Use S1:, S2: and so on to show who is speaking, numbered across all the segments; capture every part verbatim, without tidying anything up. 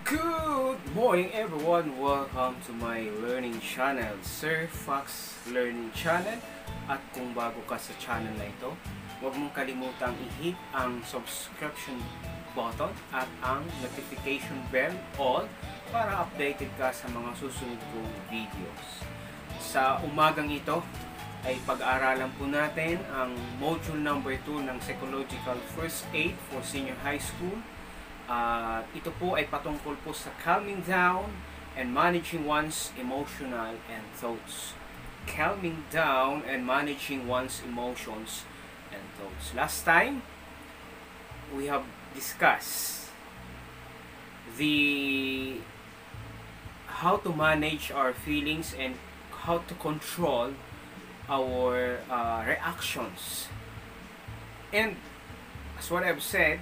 S1: Good morning everyone! Welcome to my learning channel, Sir Fox Learning Channel. At kung bago ka sa channel na ito, huwag mong kalimutang i-hit ang subscription button at ang notification bell all para updated ka sa mga susunod kong videos. Sa umagang ito ay pag-aaralan po natin ang module number two ng Psychological First Aid for Senior High School. Uh, ito po ay patungkol po sa calming down and managing one's emotional and thoughts. Calming down and managing one's emotions and thoughts. Last time, we have discussed the how to manage our feelings and how to control our uh, reactions. And as what I've said,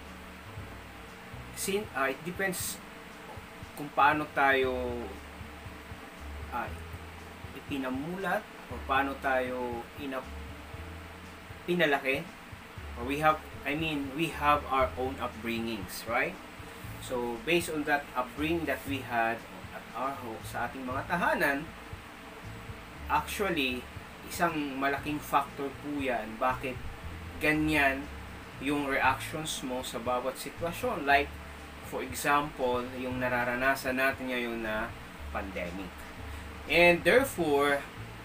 S1: Sin, uh, it depends kung paano tayo uh, ipinamulat o paano tayo inap, pinalaki. Or we have, I mean, we have our own upbringings, right? So, based on that upbringing that we had at our home, sa ating mga tahanan, actually, isang malaking factor po yan bakit ganyan yung reactions mo sa bawat sitwasyon. Like, for example, yung nararanasan natin ngayon na pandemic. And therefore,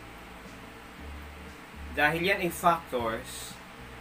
S1: dahil yan ay factors,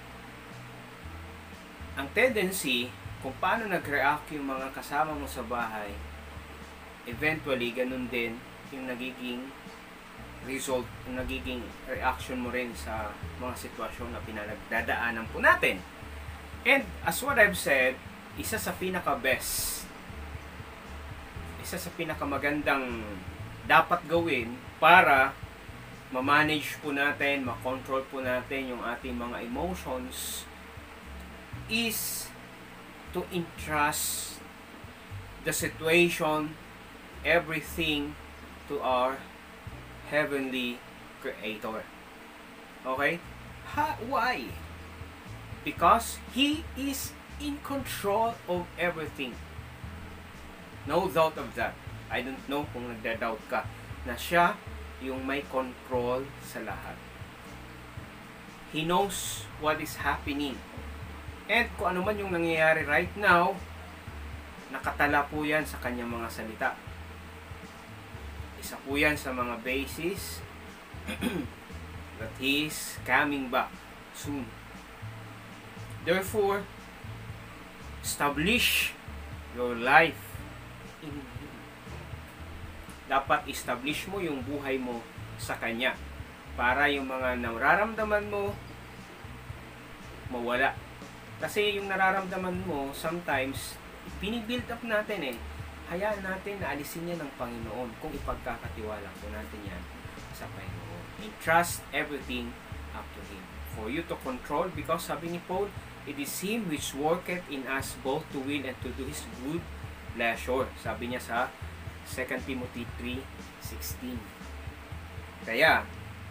S1: ang tendency kung paano nag-react yung mga kasama mo sa bahay, eventually, ganun din yung nagiging result, yung nagiging reaction mo rin sa mga sitwasyon na pinagdadaanan po natin. And as what I've said, isa sa pinaka-best, isa sa pinakamagandang dapat gawin para ma-manage po natin, ma-control po natin yung ating mga emotions is to entrust the situation, everything to our Heavenly Creator. Okay? Ha, why? Because He is in control of everything. No doubt of that. I don't know kung nagda-doubt ka na siya yung may control sa lahat. He knows what is happening. And kung ano man yung nangyayari right now, nakatala po yan sa kanyang mga salita. Isa po yan sa mga basis that He is coming back soon. Therefore, establish your life in Him. Dapat establish mo yung buhay mo sa Kanya para yung mga nararamdaman mo mawala. Kasi yung nararamdaman mo, sometimes, pinibuild up natin eh. Hayaan natin na alisin yan ng Panginoon kung ipagkakatiwala po natin yan sa Panginoon. Entrust everything up to Him. For you to control, because sabi ni Paul, it is Him which worketh in us both to will and to do His good pleasure. Sabi niya sa Second Timothy three sixteen. Kaya,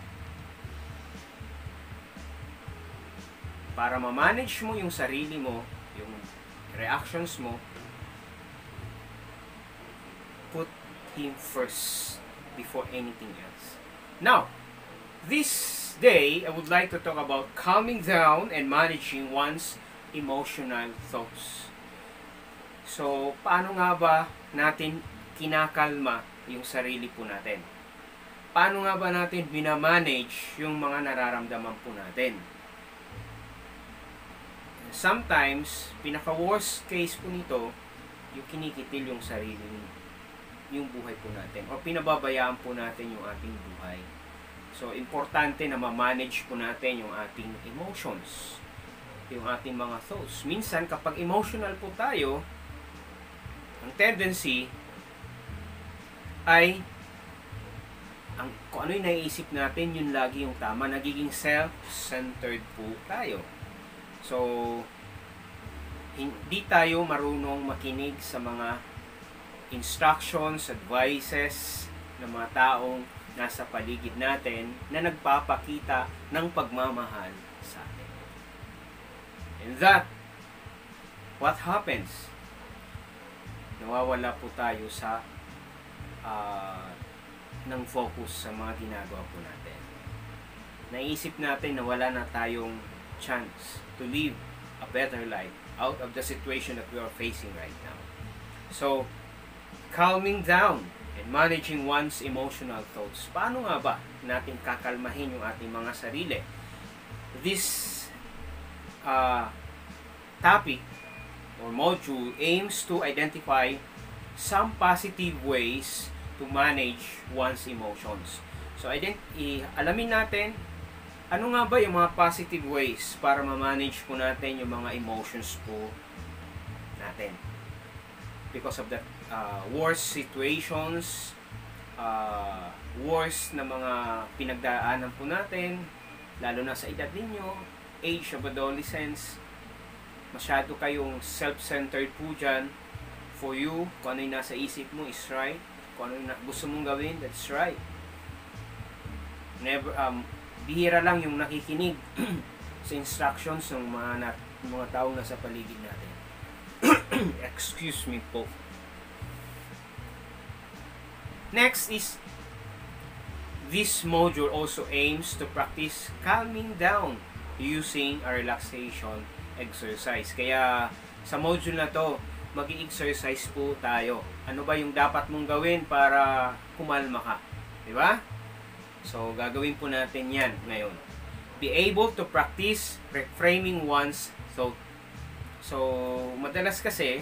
S1: para ma-manage mo yung sarili mo, yung reactions mo, put Him first before anything else. Now, this Today, I would like to talk about calming down and managing one's emotional thoughts. So, paano nga ba natin kinakalma yung sarili po natin? Paano nga ba natin binamanage yung mga nararamdaman po natin? Sometimes, pinaka-worst case po nito, yung kinikitil yung sarili, yung buhay po natin. O pinababayaan po natin yung ating buhay. So, importante na ma-manage po natin yung ating emotions, yung ating mga thoughts. Minsan, kapag emotional po tayo, ang tendency ay ang, kung ano yung naiisip natin, yun lagi yung tama. Nagiging self-centered po tayo. So, hindi tayo marunong makinig sa mga instructions, advices ng mga taong nasa paligid natin na nagpapakita ng pagmamahal sa atin. And that, what happens? nawawala po tayo sa uh, ng focus sa mga ginagawa po natin. Naisip natin na wala na tayong chance to live a better life out of the situation that we are facing right now. So, calming down and managing one's emotional thoughts. Paano nga ba natin kakalmahin yung ating mga sarili? This uh, topic or module aims to identify some positive ways to manage one's emotions. So, ident- i- alamin natin ano nga ba yung mga positive ways para ma-manage po natin yung mga emotions po natin. Because of the uh, worst situations, uh, worst na mga pinagdaanan po natin, lalo na sa edad ninyo, age of adolescence, masyado kayong self-centered po dyan. For you, kung ano yung nasa isip mo is right. Kung ano yung gusto mong gawin, that's right. Never, um, bihira lang yung nakikinig sa instructions ng mga, na, mga taong nasa paligid natin. Excuse me po. Next is, this module also aims to practice calming down using a relaxation exercise. Kaya sa module na to, mag-i-exercise po tayo. Ano ba yung dapat mong gawin para kumalma ka? Diba? So, gagawin po natin yan ngayon. Be able to practice reframing one's thought. So, madalas kasi,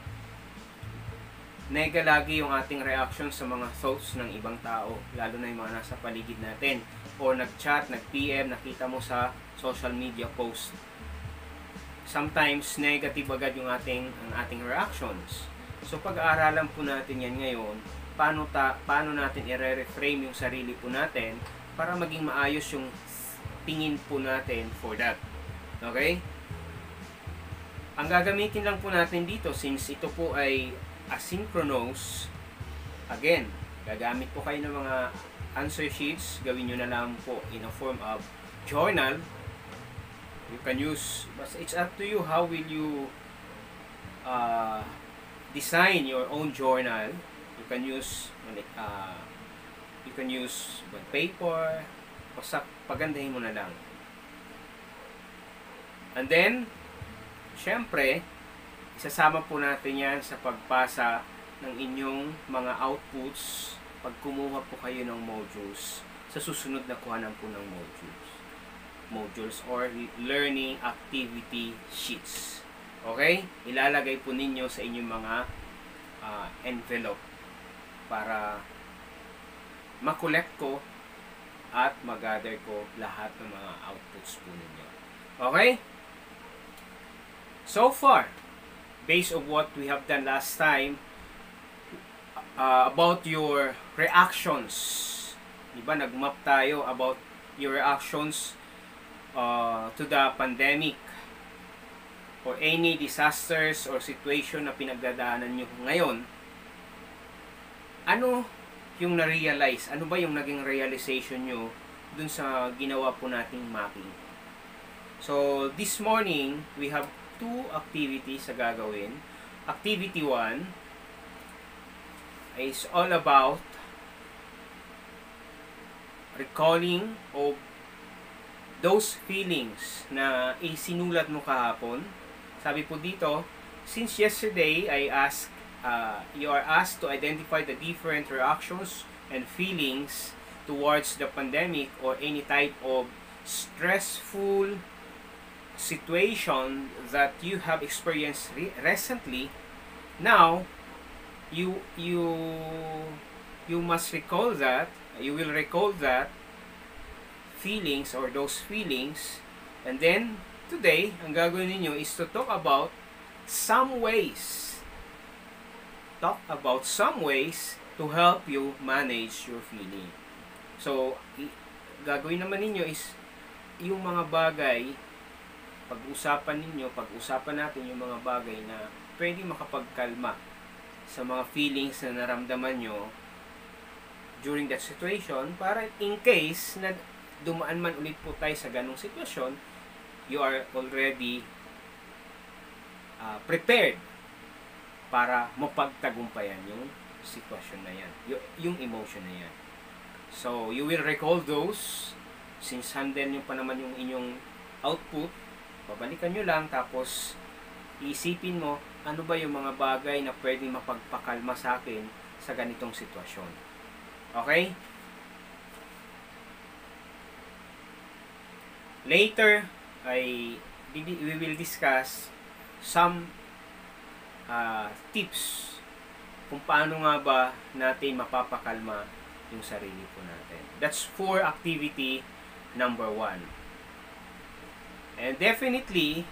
S1: nega lagi yung ating reaction sa mga thoughts ng ibang tao, lalo na yung mga nasa paligid natin. Or nag-chat, nag-P M, nakita mo sa social media post. Sometimes, negative agad yung ating, ang ating reactions. So, pag-aaralan po natin yan ngayon, paano, ta, paano natin i-reframe yung sarili po natin para maging maayos yung tingin po natin for that. Okay? Ang gagamitin lang po natin dito, since ito po ay asynchronous, again, gagamit po kayo ng mga answer sheets, gawin nyo na lang po in a form of journal. You can use, but it's up to you how will you uh, design your own journal. You can use uh, you can use paper, basta pagandahin mo na lang. And then, syempre, isasama po natin yan sa pagpasa ng inyong mga outputs pag kumuha po kayo ng modules sa susunod na kuhanan po ng modules. Modules or learning activity sheets. Okay? Ilalagay po ninyo sa inyong mga uh, envelope para makolekt ko at mag-gather ko lahat ng mga outputs po ninyo. Okay? So far, based on what we have done last time, uh, about your reactions. Diba, nag-map tayo about your reactions uh, to the pandemic or any disasters or situation na pinagdadaanan nyo ngayon. Ano yung na-realize? Ano ba yung naging realization nyo dun sa ginawa po nating mapping? So, this morning, we have two activities na gagawin. Activity one is all about recalling of those feelings na isinulat mo kahapon. Sabi po dito, since yesterday I asked, uh, you are asked to identify the different reactions and feelings towards the pandemic or any type of stressful situation that you have experienced re recently. Now, you you you must recall that, you will recall that feelings or those feelings, and then today, ang gagawin niyo is to talk about some ways, talk about some ways to help you manage your feeling. So, gagawin naman ninyo is yung mga bagay, pag-usapan ninyo, pag-usapan natin yung mga bagay na pwede makapagkalma sa mga feelings na naramdaman nyo during that situation, para in case na dumaan man ulit po tayo sa ganong sitwasyon, you are already uh, prepared para mapagtagumpayan yung sitwasyon na yan, yung emotion na yan. So, you will recall those, since handle nyo pa naman yung inyong output, babalikan nyo lang, tapos iisipin mo, ano ba yung mga bagay na pwedeng mapagpakalma sa akin sa ganitong sitwasyon. Okay? Later, ay we will discuss some uh, tips kung paano nga ba natin mapapakalma yung sarili po natin. That's for activity number one. And definitely,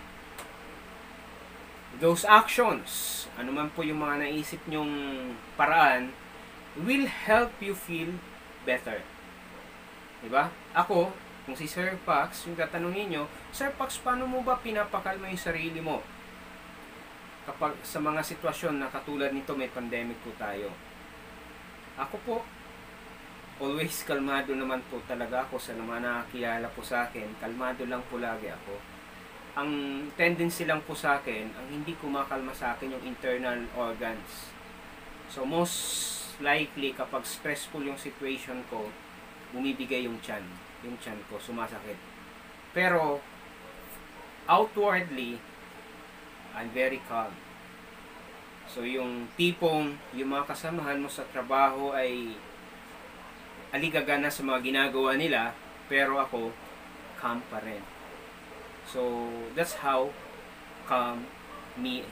S1: those actions, ano man po yung mga naisip nyong paraan, will help you feel better. Diba? Ako, kung si Sir Pax, yung tatanungin nyo, Sir Pax, paano mo ba pinapakalma yung sarili mo? Kapag sa mga sitwasyon na katulad nito, may pandemic po tayo. Ako po, always kalmado naman po talaga ako sa mga nakakilala po sa akin. Kalmado lang po lagi ako. Ang tendency lang po sa akin, ang hindi kumakalma sa akin yung internal organs. So most likely kapag stressful yung situation ko, bumibigay yung tiyan. Yung tiyan ko, sumasakit. Pero outwardly, I'm very calm. So yung tipong, yung mga kasamahan mo sa trabaho ay aligagana sa mga ginagawa nila, pero ako, calm pa rin. So, that's how calm me.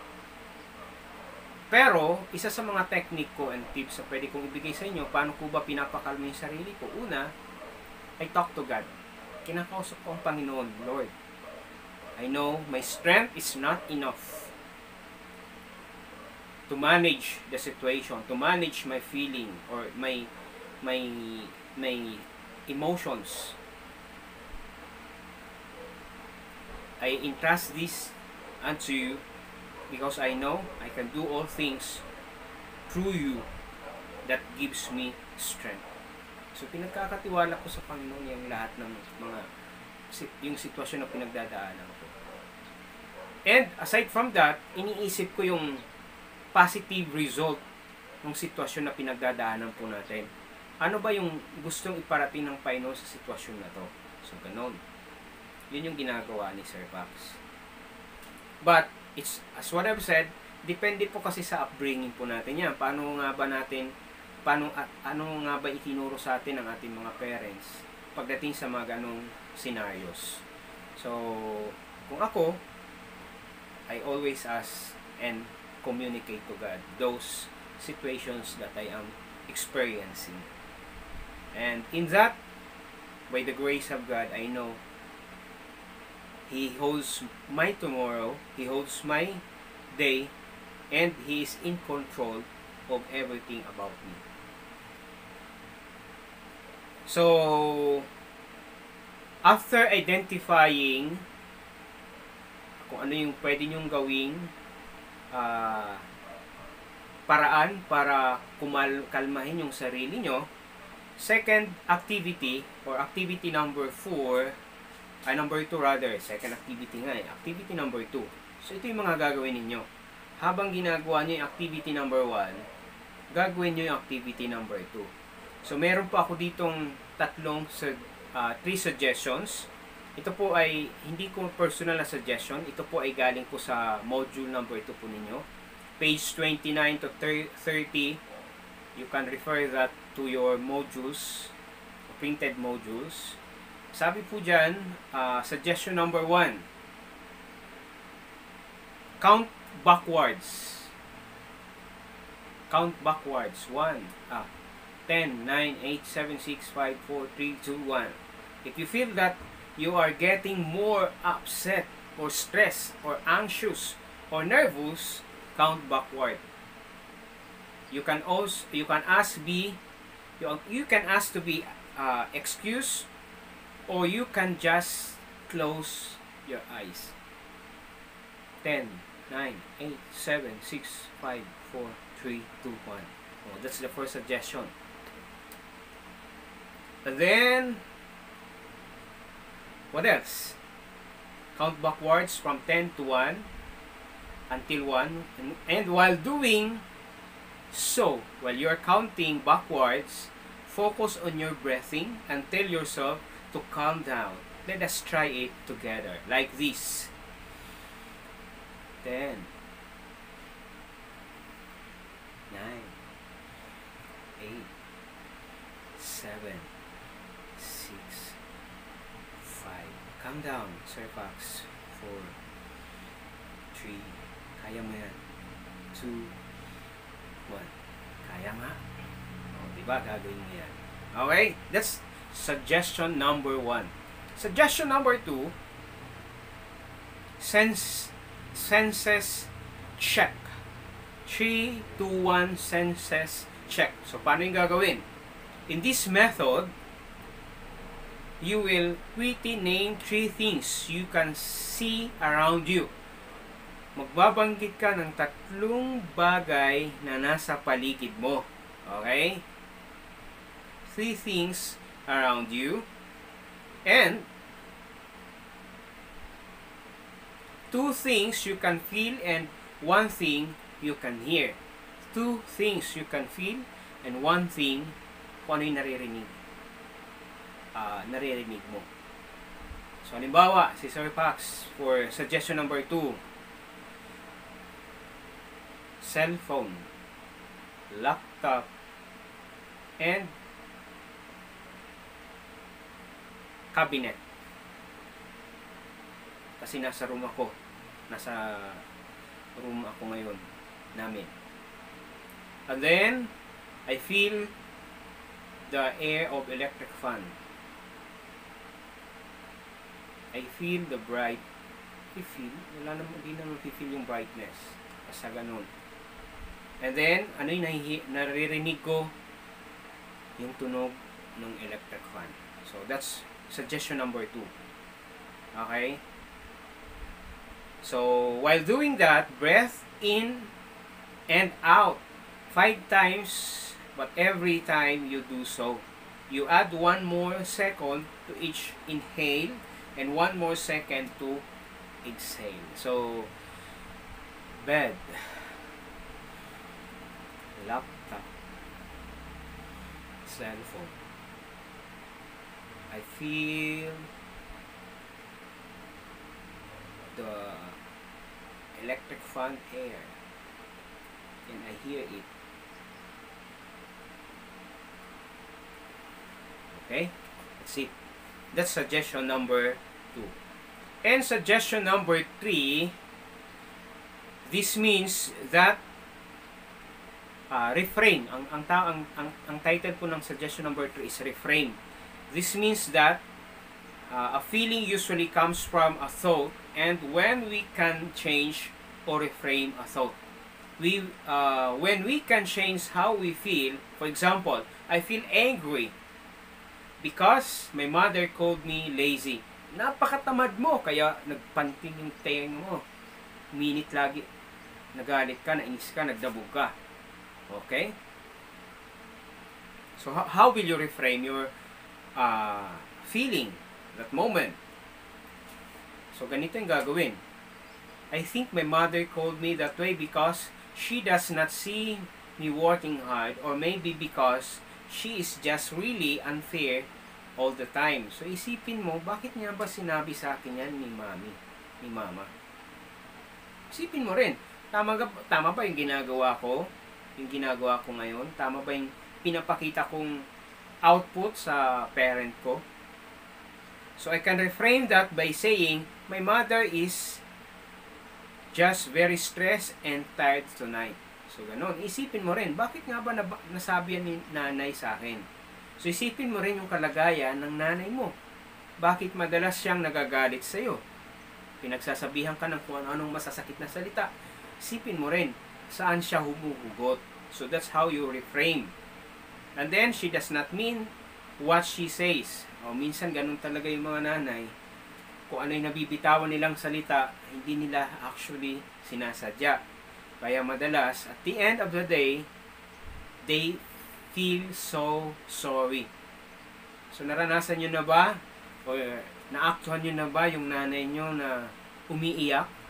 S1: Pero, isa sa mga technique ko and tips na pwede kong ibigay sa inyo, paano ko ba pinapakalma yung sarili ko? Una, I talk to God. Kinakausap ko ang Panginoon, Lord. I know my strength is not enough to manage the situation, to manage my feeling or my my my emotions. I entrust this unto you because I know I can do all things through you that gives me strength. So pinagkakatiwala ko sa Panginoon yung lahat ng mga yung sitwasyon na pinagdadaanan ko. And aside from that, iniisip ko yung positive result ng sitwasyon na pinagdadaanan po natin. Ano ba yung gustong iparating ng Panginoon sa sitwasyon na to? So, ganon. Yun yung ginagawa ni Sir Pax. But, it's, as what I've said, depende po kasi sa upbringing po natin yan. Paano nga ba natin, paano, at, ano nga ba itinuro sa atin ng ating mga parents pagdating sa mga ganong scenarios. So, kung ako, I always ask and communicate to God those situations that I am experiencing. And in that, by the grace of God, I know He holds my tomorrow, He holds my day, and He is in control of everything about me. So, after identifying kung ano yung pwede nyong gawing uh, paraan para kumal kalmahin yung sarili nyo, second activity, or activity number four, ay number two rather, second activity nga eh, activity number two. So, ito yung mga gagawin ninyo. Habang ginagawa nyo yung activity number one, gagawin nyo yung activity number two. So, meron po ako ditong tatlong, uh, three suggestions. Ito po ay, hindi ko personal na suggestion, ito po ay galing po sa module number two po ninyo. Page twenty-nine to thirty, you can refer that to your modules, printed modules. Sabi po dyan, uh, suggestion number one, count backwards. Count backwards. one, ah, ten, nine, eight, seven, six, five, four, three, two, one. If you feel that you are getting more upset or stressed or anxious or nervous, count backward. You can also you can ask be you, you can ask to be uh, excused, or you can just close your eyes. ten, nine, eight, seven, six, five, four, three, two, one. Oh, that's the first suggestion. And then what else? Count backwards from ten to one. until one, and, and while doing so, while you're counting backwards, focus on your breathing and tell yourself to calm down. Let us try it together, like this. ten, nine, eight, seven, six, five. Calm down, Sir Fox. four, three, kaya mo yan. two, one. Kaya nga. O, diba? Gagawin mo yan. Okay? That's suggestion number one. Suggestion number two, sense, senses check. three, two, one, senses check. So, paano yung gagawin? In this method, you will quickly name three things you can see around you. Magbabanggit ka ng tatlong bagay na nasa paligid mo. Okay? Three things around you. And two things you can feel and one thing you can hear. Two things you can feel and one thing kung ano yung naririnig. Uh, naririnig mo. So, halimbawa, si Sir Pax for suggestion number two. Cellphone, laptop, and cabinet. Kasi nasa room ako. Nasa room ako ngayon namin. And then, I feel the air of electric fan. I feel the bright. I feel, wala naman, hindi naman feel yung brightness. Basta ganun. And then, ano yung nahihi, naririnig ko? Yung tunog ng electric fan. So, that's suggestion number two. Okay? So, while doing that, breath in and out five times, but every time you do so, you add one more second to each inhale and one more second to exhale. So, bed, laptop, cell phone. I feel the electric fan air and I hear it. Okay, that's it. That's suggestion number two. And suggestion number three, this means that uh, refrain. Ang ang, ang ang ang title po ng suggestion number three is refrain. This means that uh, a feeling usually comes from a thought, and when we can change or reframe a thought, we uh, when we can change how we feel. For example, I feel angry because my mother called me lazy. Napakatamad mo, kaya nagpanting yung teng mo. Minute lagi, nagalit ka, nainis ka, nagdabog ka. Okay? So, how, how will you reframe your uh, feeling, that moment? So, ganito yung gagawin. I think my mother called me that way because she does not see me working hard, or maybe because she is just really unfair all the time. So, isipin mo, bakit niya ba sinabi sa akin yan ni mami, ni mama? Isipin mo rin, tama, tama ba yung ginagawa ko? Yung ginagawa ko ngayon? Tama ba yung pinapakita kong output sa parent ko? So, I can reframe that by saying, my mother is just very stressed and tired tonight. So, ganun. Isipin mo rin, bakit nga ba nasabi yan ni nanay sa akin? So, isipin mo rin yung kalagayan ng nanay mo. Bakit madalas siyang nagagalit sa'yo? Pinagsasabihan ka ng kung ano-anong masasakit na salita. Isipin mo rin, saan siya humuhugot. So, that's how you reframe. And then, she does not mean what she says. O, minsan ganun talaga yung mga nanay. Kung ano yung nabibitawan nilang salita, hindi nila actually sinasadya. Kaya madalas, at the end of the day, they feel so sorry. So, naranasan nyo na ba? O naaktuhan nyo na ba yung nanay nyo na umiiyak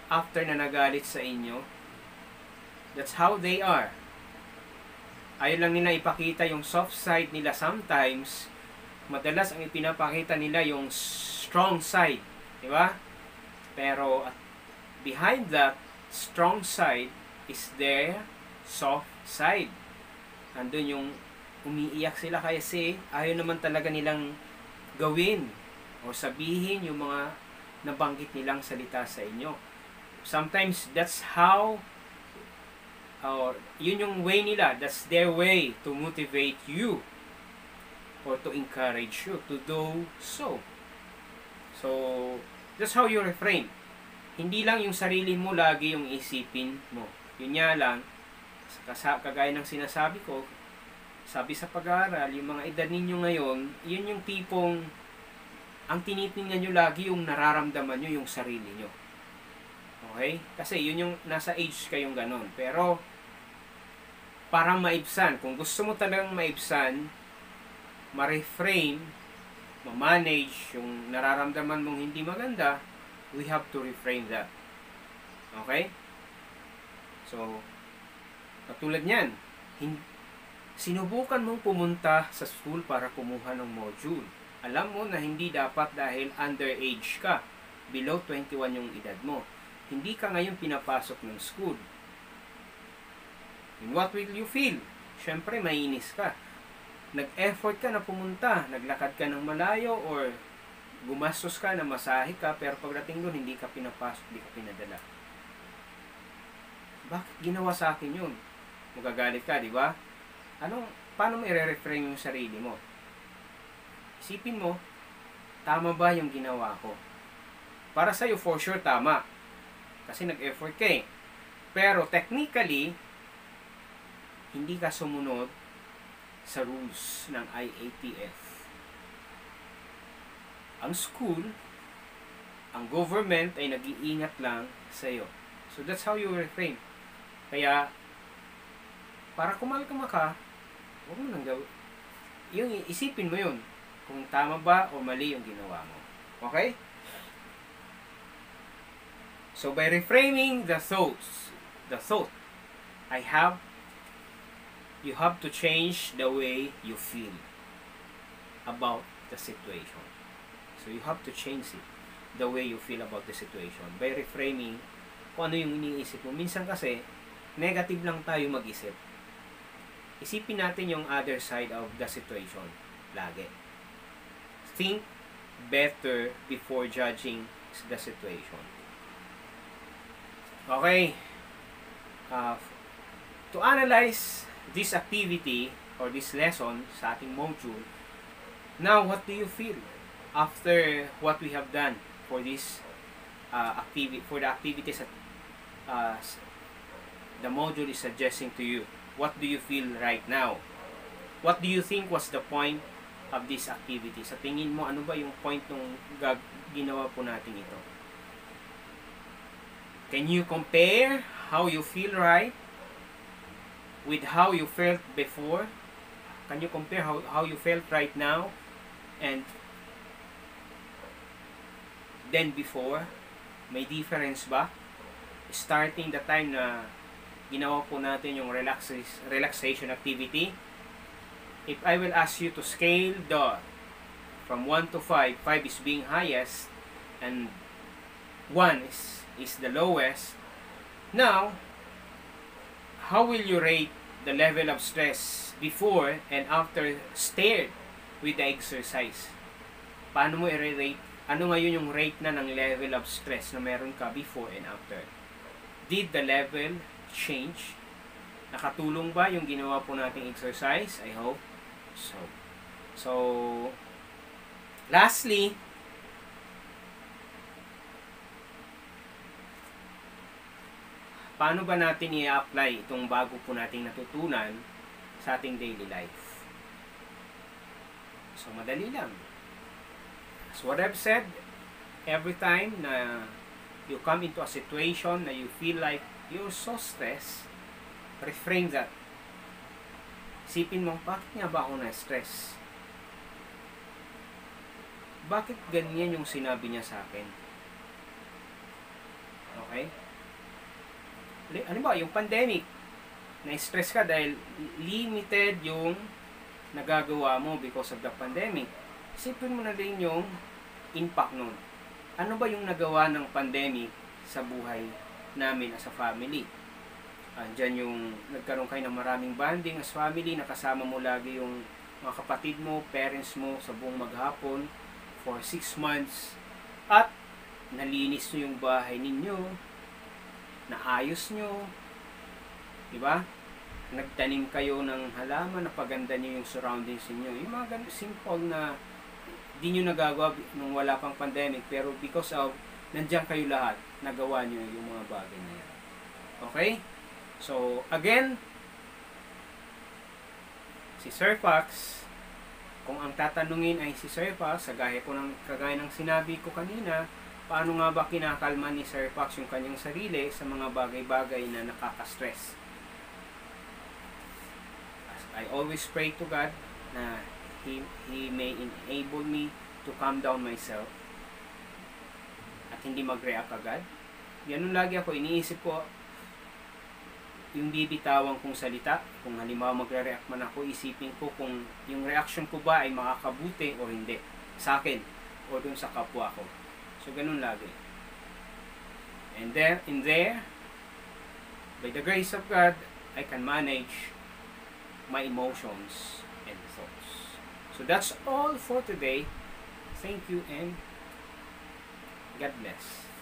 S1: after na nagalit sa inyo. That's how they are. Ayaw lang nila ipakita yung soft side nila sometimes. Madalas ang ipinapakita nila yung strong side. Di ba? Pero behind that strong side is their soft side. Andun yung umiiyak sila kasi ayaw naman talaga nilang gawin o sabihin yung mga nabanggit nilang salita sa inyo. Sometimes that's how or yun yung way nila, that's their way to motivate you or to encourage you to do so. So, that's how you refrain. Hindi lang yung sarili mo lagi yung isipin mo. Yun nga lang, kagaya ng sinasabi ko, sabi sa pag-aaral, yung mga edad ninyo ngayon, yun yung tipong ang tinitingnan nyo lagi yung nararamdaman nyo yung sarili nyo. Okay? Kasi yun yung nasa age kayong ganon. Pero, parang maibsan. Kung gusto mo talagang maibsan, ma-refrain, ma-manage yung nararamdaman mong hindi maganda, we have to refrain that. Okay? So, katulad niyan, sinubukan mong pumunta sa school para kumuha ng module. Alam mo na hindi dapat dahil underage ka, below twenty-one yung edad mo. Hindi ka ngayon pinapasok ng school. And what will you feel? Siyempre, mainis ka. Nag-effort ka na pumunta, naglakad ka ng malayo, or gumastos ka na masahe ka, pero pagdating doon, hindi ka pinapasok, hindi ka pinadala. Bakit ginawa sa akin yun? Magagalit ka, di ba? Anong, paano mo i-reframe yung sarili mo? Isipin mo, tama ba yung ginawa ko? Para sa'yo, for sure, tama. Kasi nag-effort ka eh. Pero technically, hindi ka sumunod sa rules ng I A T F. Ang school, ang government ay nag-iingat lang sa iyo. So that's how you refrain. Kaya, para kumalkama ka, huwag mo nang gawin. Yung isipin mo yun, kung tama ba o mali yung ginawa mo. Okay? So by reframing the thoughts, the thought, I have you have to change the way you feel about the situation. So you have to change it, the way you feel about the situation. By reframing kung ano yung iniisip mo. Minsan kasi, negative lang tayo mag-isip. Isipin natin yung other side of the situation. Lagi. Think better before judging the situation. Okay. Uh, to analyze this activity or this lesson sa ating module, now what do you feel after what we have done for this uh, activity, for the activities that uh, the module is suggesting to you? What do you feel right now? What do you think was the point of this activity? Sa tingin mo, ano ba yung point nung ginawa po natin ito? Can you compare how you feel right with how you felt before? Can you compare how, how you felt right now and then before? May difference ba? Starting the time na ginawa po natin yung relaxation, relaxation activity, if I will ask you to scale the from one to five, five is being highest and one is, is the lowest. Now, how will you rate the level of stress before and after stayed with the exercise? Paano mo i-rate? Ano ngayon yung rate na ng level of stress na meron ka before and after? Did the level change? Nakatulong ba yung ginawa po nating exercise? I hope so. So, lastly, paano ba natin i-apply itong bago po nating natutunan sa ating daily life? So, madali lang. As what I've said, every time na you come into a situation na you feel like you're so stressed, reframe that. Isipin mo, bakit nga ba ako na-stress? Bakit ganyan yung sinabi niya sa akin? Okay? Okay? Ano ba, yung pandemic, na-stress ka dahil limited yung nagagawa mo because of the pandemic. Isipin mo na din yung impact nun. Ano ba yung nagawa ng pandemic sa buhay namin as a family? Andyan yung nagkaroon kayo ng maraming bonding as family, nakasama mo lagi yung mga kapatid mo, parents mo sa buong maghapon for six months, at nalinis nyo yung bahay ninyo, naayos nyo, diba? Nagtanim kayo ng halaman, napaganda nyo yung surroundings niyo. Yung mga ganun, simple na di nyo nagagawa nung wala pang pandemic, pero because of nandiyan kayo lahat, nagawa nyo yung mga bagay na yan. Okay? So, again, si Sir Fox, kung ang tatanungin ay si Sir Fox, kagaya ko ng, kagaya ng sinabi ko kanina, paano nga ba kinakalma ni Sir Fox yung kanyang sarili sa mga bagay-bagay na nakaka-stress? I always pray to God na He, He may enable me to calm down myself at hindi mag-react agad. Ganun lagi ako, iniisip ko yung bibitawan kong salita. Kung halimbawa magre-react man ako, isipin ko kung yung reaction ko ba ay makakabuti o hindi sa akin o dun sa kapwa ko. So ganun lagi. And there, in there, by the grace of God, I can manage my emotions and thoughts. So that's all for today. Thank you and God bless.